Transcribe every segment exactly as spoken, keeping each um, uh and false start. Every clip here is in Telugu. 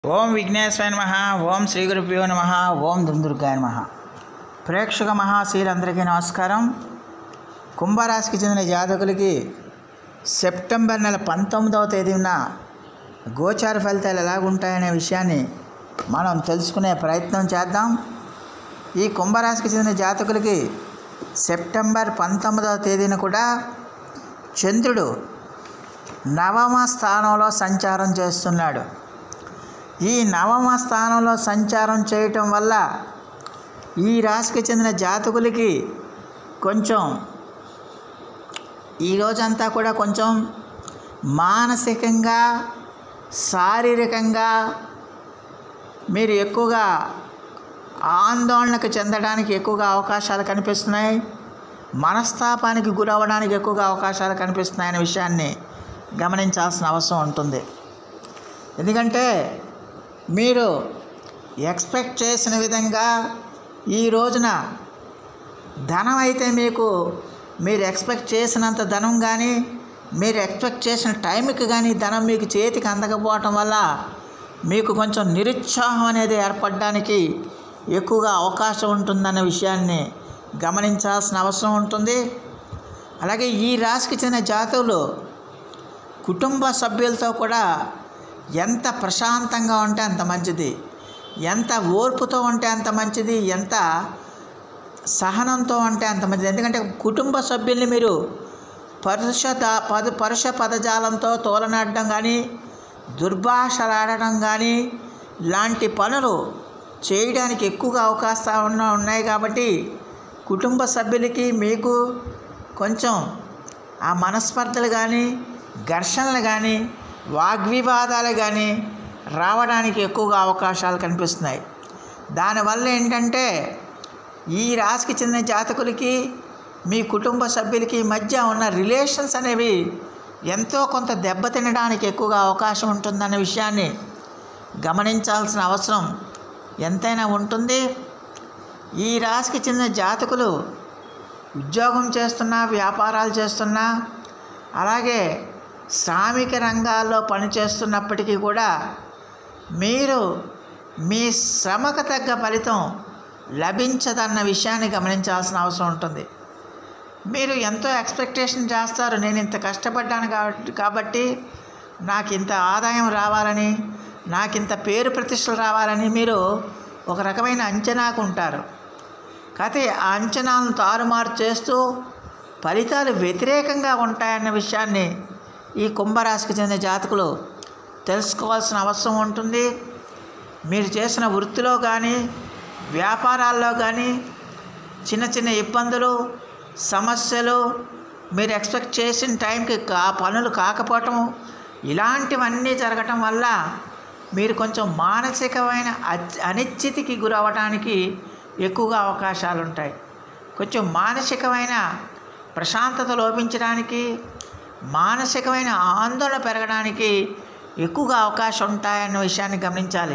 ఓం విఘ్నేశ్వరాయ నమః. ఓం శ్రీ గురుభ్యో నమః. ఓం దుందుర్గాయ నమః. ప్రేక్షక మహాశీలందరికీ నమస్కారం. కుంభరాశికి చెందిన జాతకులకి సెప్టెంబర్ నెల పంతొమ్మిదవ తేదీన గోచార ఫలితాలు ఎలాగుంటాయనే విషయాన్ని మనం తెలుసుకునే ప్రయత్నం చేద్దాం. ఈ కుంభరాశికి చెందిన జాతకులకి సెప్టెంబర్ పంతొమ్మిదవ తేదీన కూడా చంద్రుడు నవమ స్థానంలో సంచారం చేస్తున్నాడు. ఈ నవమ స్థానంలో సంచారం చేయటం వల్ల ఈ రాశికి చెందిన జాతకులకి కొంచెం ఈ రోజంతా కూడా కొంచెం మానసికంగా శారీరకంగా మీరు ఎక్కువగా ఆందోళనకు చెందడానికి ఎక్కువగా అవకాశాలు కనిపిస్తున్నాయి. మనస్తాపానికి గురవడానికి ఎక్కువగా అవకాశాలు కనిపిస్తున్నాయనే విషయాన్ని గమనించాల్సిన అవసరం ఉంటుంది. ఎందుకంటే మీరు ఎక్స్పెక్ట్ చేసిన విధంగా ఈ రోజున ధనం అయితే మీకు మీరు ఎక్స్పెక్ట్ చేసినంత ధనం కానీ మీరు ఎక్స్పెక్ట్ చేసిన టైంకి కానీ ధనం మీకు చేతికి అందకపోవటం వల్ల మీకు కొంచెం నిరుత్సాహం అనేది ఏర్పడడానికి ఎక్కువగా అవకాశం ఉంటుందన్న విషయాన్ని గమనించాల్సిన అవసరం ఉంటుంది. అలాగే ఈ రాశికి చెందిన జాతకులు కుటుంబ సభ్యులతో కూడా ఎంత ప్రశాంతంగా ఉంటే అంత మంచిది, ఎంత ఓర్పుతో ఉంటే అంత మంచిది, ఎంత సహనంతో ఉంటే అంత మంచిది. ఎందుకంటే కుటుంబ సభ్యుల్ని మీరు పరుష పద పరుష పదజాలంతో తోలనాడడం కానీ దుర్భాషలాడడం కానీ లాంటి పనులు చేయడానికి ఎక్కువగా అవకాశాలు ఉన్నాయి. కాబట్టి కుటుంబ సభ్యులకి మీకు కొంచెం ఆ మనస్పర్ధలు కానీ ఘర్షణలు కానీ వాగ్వివాదాలు కానీ రావడానికి ఎక్కువగా అవకాశాలు కనిపిస్తున్నాయి. దానివల్ల ఏంటంటే ఈ రాశికి చెందిన జాతకులకి మీ కుటుంబ సభ్యులకి మధ్య ఉన్న రిలేషన్స్ అనేవి ఎంతో కొంత దెబ్బతినడానికి ఎక్కువగా అవకాశం ఉంటుందన్న విషయాన్ని గమనించాల్సిన అవసరం ఎంతైనా ఉంటుంది. ఈ రాశికి చెందిన జాతకులు ఉద్యోగం చేస్తున్నా, వ్యాపారాలు చేస్తున్నా, అలాగే శ్రామిక రంగాల్లో పనిచేస్తున్నప్పటికీ కూడా మీరు మీ శ్రమకు తగ్గ ఫలితం లభించదన్న విషయాన్ని గమనించాల్సిన అవసరం ఉంటుంది. మీరు ఎంతో ఎక్స్పెక్టేషన్ చేస్తారు, నేను ఇంత కష్టపడ్డాను కాబట్టి కాబట్టి నాకు ఇంత ఆదాయం రావాలని, నాకు ఇంత పేరు ప్రతిష్టలు రావాలని మీరు ఒక రకమైన అంచనాకు ఉంటారు. కాకపోతే ఆ అంచనాలను తారుమారు చేస్తూ ఫలితాలు వ్యతిరేకంగా ఉంటాయన్న విషయాన్ని ఈ కుంభరాశికి చెందిన జాతకులు తెలుసుకోవాల్సిన అవసరం ఉంటుంది. మీరు చేసిన వృత్తిలో కానీ వ్యాపారాల్లో కానీ చిన్న చిన్న ఇబ్బందులు, సమస్యలు, మీరు ఎక్స్పెక్ట్ చేసిన టైంకి కా పనులు కాకపోవటం, ఇలాంటివన్నీ జరగటం వల్ల మీరు కొంచెం మానసికమైన అనిశ్చితికి గురవడానికి ఎక్కువగా అవకాశాలు ఉంటాయి. కొంచెం మానసికమైన ప్రశాంతత లోపించడానికి, మానసికమైన ఆందోళన పెరగడానికి ఎక్కువగా అవకాశం ఉంటాయన్న విషయాన్ని గమనించాలి.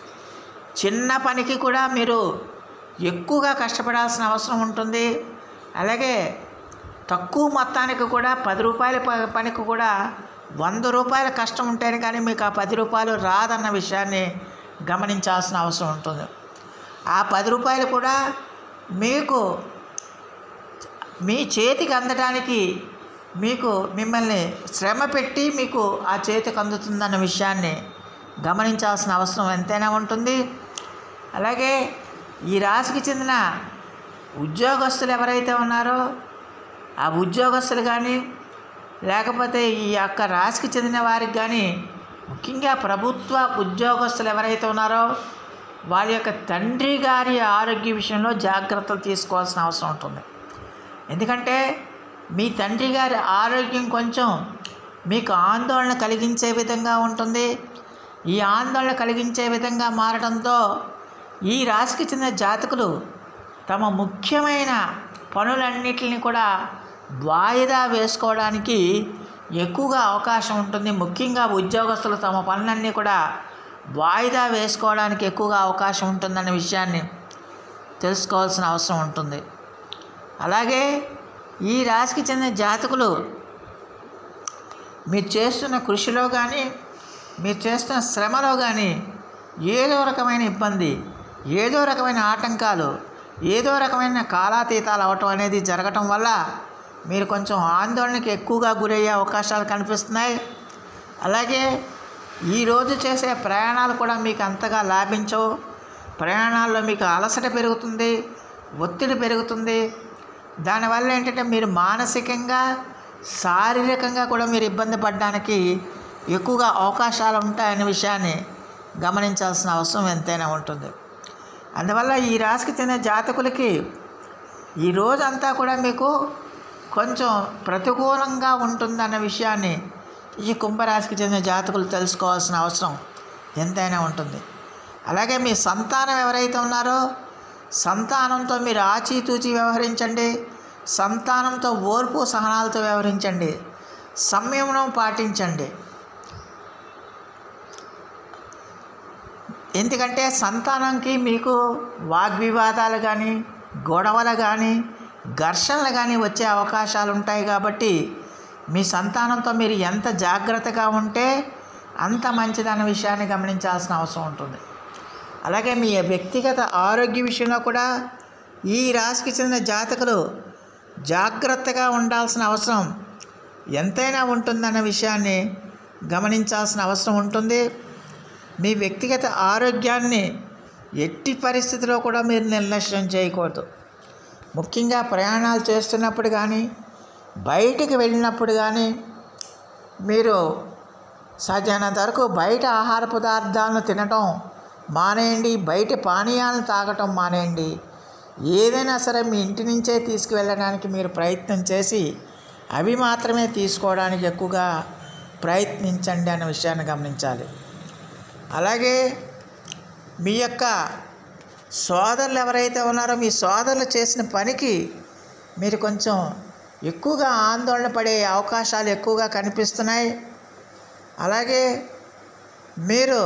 చిన్న పనికి కూడా మీరు ఎక్కువగా కష్టపడాల్సిన అవసరం ఉంటుంది. అలాగే తక్కువ మొత్తానికి కూడా పది రూపాయల పనికి కూడా వంద రూపాయల కష్టం ఉంటేనే కానీ మీకు ఆ పది రూపాయలు రాదన్న విషయాన్ని గమనించాల్సిన అవసరం ఉంటుంది. ఆ పది రూపాయలు కూడా మీకు మీ చేతికి అందడానికి మీకు మిమ్మల్ని శ్రమ పెట్టి మీకు ఆ చేతికి అందుతుందన్న విషయాన్ని గమనించాల్సిన అవసరం ఎంతైనా ఉంటుంది. అలాగే ఈ రాశికి చెందిన ఉద్యోగస్తులు ఎవరైతే ఉన్నారో ఆ ఉద్యోగస్తులు కానీ లేకపోతే ఈ యొక్క రాశికి చెందిన వారికి కానీ ముఖ్యంగా ప్రభుత్వ ఉద్యోగస్తులు ఎవరైతే ఉన్నారో వారి యొక్క తండ్రి గారి ఆరోగ్య విషయంలో జాగ్రత్తలు తీసుకోవాల్సిన అవసరం ఉంటుంది. ఎందుకంటే మీ తండ్రి గారి ఆరోగ్యం కొంచెం మీకు ఆందోళన కలిగించే విధంగా ఉంటుంది. ఈ ఆందోళన కలిగించే విధంగా మారడంతో ఈ రాశికి చెందిన జాతకులు తమ ముఖ్యమైన పనులన్నిటిని కూడా వాయిదా వేసుకోవడానికి ఎక్కువగా అవకాశం ఉంటుంది. ముఖ్యంగా ఉద్యోగస్తులు తమ పనులన్నీ కూడా వాయిదా వేసుకోవడానికి ఎక్కువగా అవకాశం ఉంటుందన్న విషయాన్ని తెలుసుకోవాల్సిన అవసరం ఉంటుంది. అలాగే ఈ రాశికి చెందిన జాతకులు మీరు చేస్తున్న కృషిలో కానీ మీరు చేస్తున్న శ్రమలో కానీ ఏదో రకమైన ఇబ్బంది, ఏదో రకమైన ఆటంకాలు, ఏదో రకమైన కాలాతీతాలు అవటం అనేది జరగటం వల్ల మీరు కొంచెం ఆందోళనకి ఎక్కువగా గురయ్యే అవకాశాలు కనిపిస్తున్నాయి. అలాగే ఈరోజు చేసే ప్రయాణాలు కూడా మీకు అంతగా లాభించవు. ప్రయాణాల్లో మీకు అలసట పెరుగుతుంది, ఒత్తిడి పెరుగుతుంది. దానివల్ల ఏంటంటే మీరు మానసికంగా, శారీరకంగా కూడా మీరు ఇబ్బంది పడడానికి ఎక్కువగా అవకాశాలు ఉంటాయనే విషయాన్ని గమనించాల్సిన అవసరం ఎంతైనా ఉంటుంది. అందువల్ల ఈ రాశికి చెందిన జాతకులకి ఈ రోజంతా కూడా మీకు కొంచెం ప్రతికూలంగా ఉంటుందన్న విషయాన్ని ఈ కుంభరాశికి చెందిన జాతకులు తెలుసుకోవాల్సిన అవసరం ఎంతైనా ఉంటుంది. అలాగే మీ సంతానం ఎవరైతే ఉన్నారో సంతానంతో మీరు ఆచితూచి వ్యవహరించండి. సంతానంతో ఓర్పు సహనాలతో వ్యవహరించండి. సంయమనం పాటించండి. ఎందుకంటే సంతానంకి మీకు వాగ్వివాదాలు కానీ, గొడవలు కానీ, ఘర్షణలు కానీ వచ్చే అవకాశాలు ఉంటాయి. కాబట్టి మీ సంతానంతో మీరు ఎంత జాగ్రత్తగా ఉంటే అంత మంచిదన్న విషయాన్ని గమనించాల్సిన అవసరం ఉంటుంది. అలాగే మీ వ్యక్తిగత ఆరోగ్య విషయంలో కూడా ఈ రాశికి చెందిన జాతకులు జాగ్రత్తగా ఉండాల్సిన అవసరం ఎంతైనా ఉంటుందన్న విషయాన్ని గమనించాల్సిన అవసరం ఉంటుంది. మీ వ్యక్తిగత ఆరోగ్యాన్ని ఎట్టి పరిస్థితిలో కూడా మీరు నిర్లక్ష్యం చేయకూడదు. ముఖ్యంగా ప్రయాణాలు చేస్తున్నప్పుడు కానీ, బయటికి వెళ్ళినప్పుడు కానీ మీరు సాధ్యమైనంత వరకు బయట ఆహార పదార్థాలను తినటం మానేయండి. బయట పానీయాలను తాగటం మానేయండి. ఏదైనా సరే మీ ఇంటి నుంచే తీసుకువెళ్ళడానికి మీరు ప్రయత్నం చేసి అవి మాత్రమే తీసుకోవడానికి ఎక్కువగా ప్రయత్నించండి అనే విషయాన్ని గమనించాలి. అలాగే మీ యొక్క సోదరులు ఎవరైతే ఉన్నారో మీ సోదరులు చేసిన పనికి మీరు కొంచెం ఎక్కువగా ఆందోళన పడే అవకాశాలు ఎక్కువగా కనిపిస్తున్నాయి. అలాగే మీరు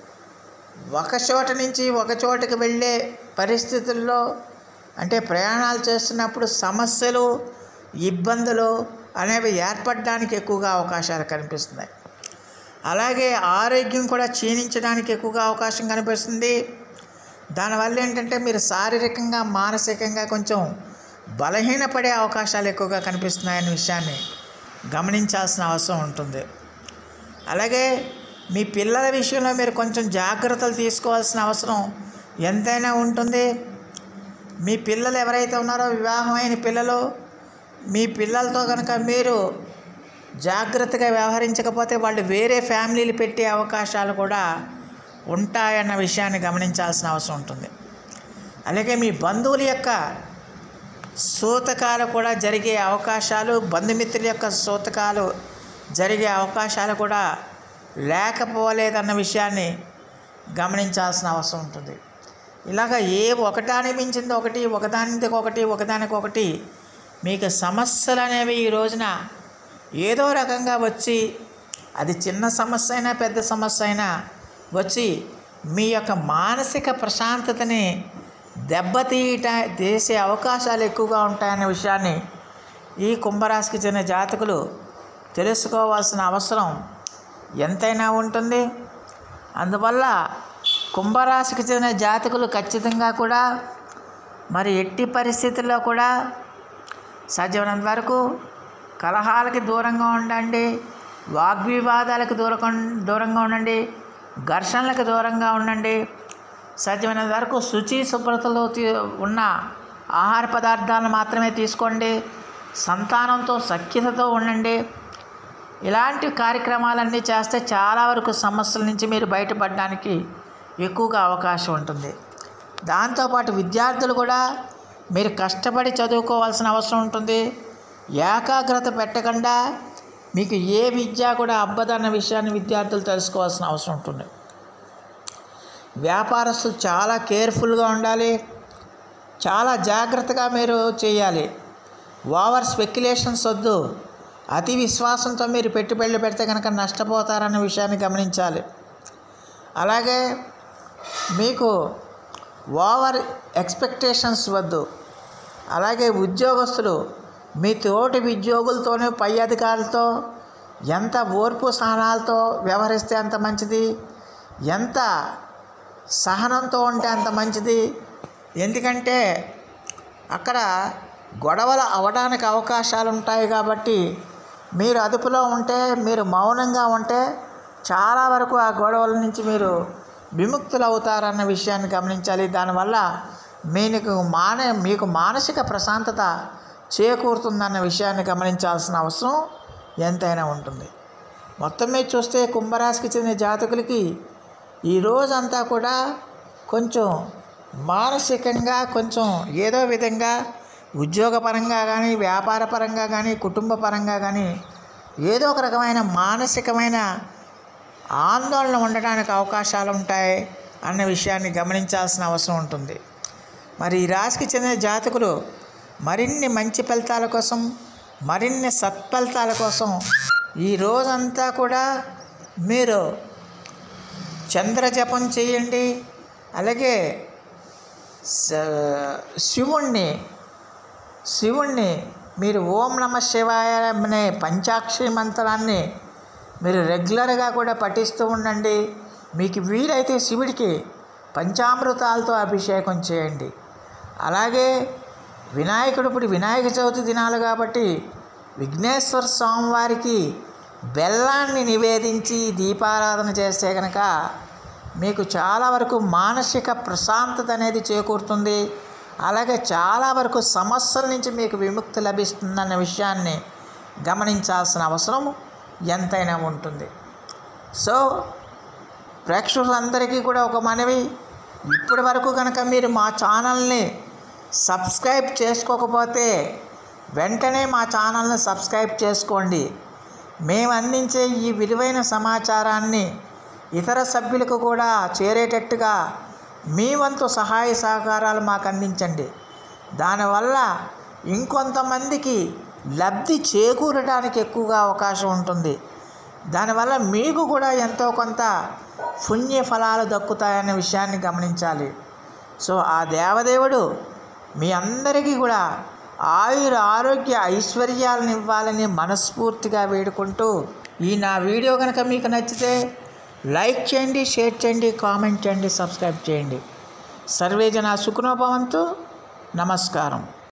ఒక చోట నుంచి ఒక చోటకి వెళ్ళే పరిస్థితుల్లో అంటే ప్రయాణాలు చేస్తున్నప్పుడు సమస్యలు, ఇబ్బందులు అనేవి ఏర్పడడానికి ఎక్కువగా అవకాశాలు కనిపిస్తున్నాయి. అలాగే ఆరోగ్యం కూడా క్షీణించడానికి ఎక్కువగా అవకాశం కనిపిస్తుంది. దానివల్ల ఏంటంటే మీరు శారీరకంగా, మానసికంగా కొంచెం బలహీనపడే అవకాశాలు ఎక్కువగా కనిపిస్తున్నాయనే విషయాన్ని గమనించాల్సిన అవసరం ఉంటుంది. అలాగే మీ పిల్లల విషయంలో మీరు కొంచెం జాగ్రత్తలు తీసుకోవాల్సిన అవసరం ఎంతైనా ఉంటుంది. మీ పిల్లలు ఎవరైతే ఉన్నారో వివాహమైన పిల్లలు, మీ పిల్లలతో కనుక మీరు జాగ్రత్తగా వ్యవహరించకపోతే వాళ్ళు వేరే ఫ్యామిలీలు పెట్టే అవకాశాలు కూడా ఉంటాయన్న విషయాన్ని గమనించాల్సిన అవసరం ఉంటుంది. అలాగే మీ బంధువుల యొక్క సూతకాలు కూడా జరిగే అవకాశాలు, బంధుమిత్రుల యొక్క సూతకాలు జరిగే అవకాశాలు కూడా లేకపోలేదన్న విషయాన్ని గమనించాల్సిన అవసరం ఉంటుంది. ఇలాగ ఏ ఒకటానికి మించింది ఒకటి, ఒకదానికి ఒకటి, ఒకదానికి ఒకటి మీకు సమస్యలు అనేవి ఈ రోజున ఏదో రకంగా వచ్చి, అది చిన్న సమస్య అయినా పెద్ద సమస్య అయినా వచ్చి మీ యొక్క మానసిక ప్రశాంతతని దెబ్బతీయట చేసే అవకాశాలు ఎక్కువగా ఉంటాయనే విషయాన్ని ఈ కుంభరాశికి చెందిన జాతకులు తెలుసుకోవాల్సిన అవసరం ఎంతైనా ఉంటుంది. అందువల్ల కుంభరాశికి చెందిన జాతకులు ఖచ్చితంగా కూడా మరి ఎట్టి పరిస్థితుల్లో కూడా సాధ్యమైనంత వరకు కలహాలకి దూరంగా ఉండండి, వాగ్వివాదాలకు దూరం దూరంగా ఉండండి, ఘర్షణలకు దూరంగా ఉండండి. సాధ్యమైనంత వరకు శుచి శుభ్రతలో ఉన్న ఆహార పదార్థాలను మాత్రమే తీసుకోండి. సంతానంతో సఖ్యతతో ఉండండి. ఇలాంటి కార్యక్రమాలన్నీ చేస్తే చాలా వరకు సమస్యల నుంచి మీరు బయటపడడానికి ఎక్కువగా అవకాశం ఉంటుంది. దాంతోపాటు విద్యార్థులు కూడా మీరు కష్టపడి చదువుకోవాల్సిన అవసరం ఉంటుంది. ఏకాగ్రత పెట్టకుండా మీకు ఏ విద్య కూడా అబ్బదన్న విషయాన్ని విద్యార్థులు తెలుసుకోవాల్సిన అవసరం ఉంటుంది. వ్యాపారస్తులు చాలా కేర్ఫుల్గా ఉండాలి, చాలా జాగ్రత్తగా మీరు చేయాలి. ఓవర్ స్పెక్యులేషన్స్ వద్దు. అతి విశ్వాసంతో మీరు పెట్టుబడులు పెడితే కనుక నష్టపోతారన్న విషయాన్ని గమనించాలి. అలాగే మీకు ఓవర్ ఎక్స్పెక్టేషన్స్ వద్దు. అలాగే ఉద్యోగస్తులు మీ తోటి ఉద్యోగులతోనే పై అధికారులతో ఎంత ఓర్పు సహనాలతో వ్యవహరిస్తే అంత మంచిది. ఎంత సహనంతో ఉంటే అంత మంచిది. ఎందుకంటే అక్కడ గొడవలు అవడానికి అవకాశాలు ఉంటాయి కాబట్టి మీరు అదుపులో ఉంటే, మీరు మౌనంగా ఉంటే చాలా వరకు ఆ గొడవల నుంచి మీరు విముక్తులు అవుతారన్న విషయాన్ని గమనించాలి. దానివల్ల మీకు మాన మీకు మానసిక ప్రశాంతత చేకూరుతుందన్న విషయాన్ని గమనించాల్సిన అవసరం ఎంతైనా ఉంటుంది. మొత్తం మీద చూస్తే కుంభరాశికి చెందిన జాతకులకి ఈ రోజంతా కూడా కొంచెం మానసికంగా కొంచెం ఏదో విధంగా ఉద్యోగపరంగా కానీ, వ్యాపార పరంగా కానీ, కుటుంబ పరంగా కానీ ఏదో ఒక రకమైన మానసికమైన ఆందోళన ఉండడానికి అవకాశాలు ఉంటాయి అన్న విషయాన్ని గమనించాల్సిన అవసరం ఉంటుంది. మరి ఈ రాశికి చెందిన జాతకులు మరిన్ని మంచి ఫలితాల కోసం, మరిన్ని సత్ఫలితాల కోసం ఈ రోజంతా కూడా మీరు చంద్ర జపం చేయండి. అలాగే శివుణ్ణి శివుణ్ణి మీరు ఓం నమ శివాయ అనే పంచాక్షరి మంత్రాన్ని మీరు రెగ్యులర్గా కూడా పఠిస్తూ ఉండండి. మీకు వీలైతే శివుడికి పంచామృతాలతో అభిషేకం చేయండి. అలాగే వినాయకుడు ఇప్పుడు వినాయక చవితి దినాలు కాబట్టి విఘ్నేశ్వర స్వామి వారికి బెల్లాన్ని నివేదించి దీపారాధన చేస్తే కనుక మీకు చాలా వరకు మానసిక ప్రశాంతత అనేది చేకూరుతుంది. అలాగే చాలా వరకు సమస్యల నుంచి మీకు విముక్తి లభిస్తుందన్న విషయాన్ని గమనించాల్సిన అవసరం ఎంతైనా ఉంటుంది. సో ప్రేక్షకులందరికీ కూడా ఒక మనవి, ఇప్పటి వరకు కనుక మీరు మా ఛానల్ని సబ్స్క్రైబ్ చేసుకోకపోతే వెంటనే మా ఛానల్ని సబ్స్క్రైబ్ చేసుకోండి. మేము అందించే ఈ విలువైన సమాచారాన్ని ఇతర సభ్యులకు కూడా చేరేటట్టుగా మీ వంతు సహాయ సహకారాలు మాకు అందించండి. దానివల్ల ఇంకొంతమందికి లబ్ధి చేకూరడానికి ఎక్కువగా అవకాశం ఉంటుంది. దానివల్ల మీకు కూడా ఎంతో కొంత పుణ్య ఫలాలు దక్కుతాయన్న విషయాన్ని గమనించాలి. సో ఆ దేవదేవుడు మీ అందరికీ కూడా ఆయుర ఆరోగ్య ఐశ్వర్యాలను ఇవ్వాలని మనస్ఫూర్తిగా వేడుకుంటూ, ఈ నా వీడియో కనుక మీకు నచ్చితే లైక్ చేయండి, షేర్ చేయండి, కామెంట్ చేయండి, సబ్స్క్రైబ్ చేయండి. సర్వే జన సుఖినో భవంతు. నమస్కారం.